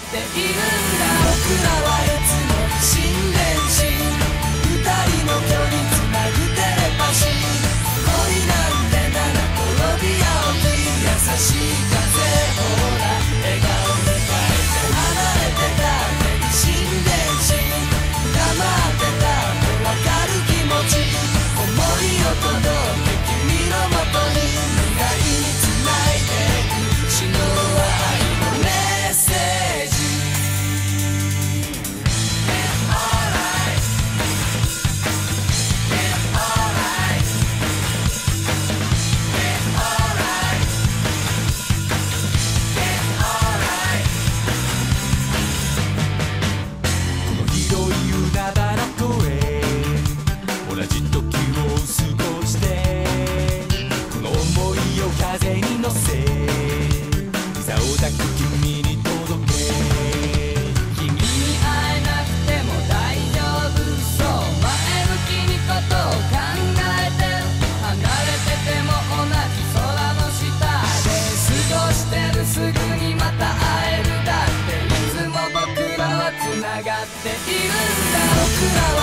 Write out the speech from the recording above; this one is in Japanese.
っているんだ。僕らはいつも以心電信、二人の距離つなぐテレパシー。恋なんて七転び八起き、優しい風ほら笑顔に変えて。離れてたって以心電信、黙ってたってわかる気持ち。想いを届け君のもとに、未来につないでいく死の愛のメッセージ。この広い海原とへ同じ時を過ごして、この想いを風に乗せ、膝を抱く君に届け。君に会えなくても大丈夫そう、前向きにことを考えてる。離れてても同じ空の下で過ごしてる。すぐにまた会えるだって、いつも僕らはつながっているんだ。僕らは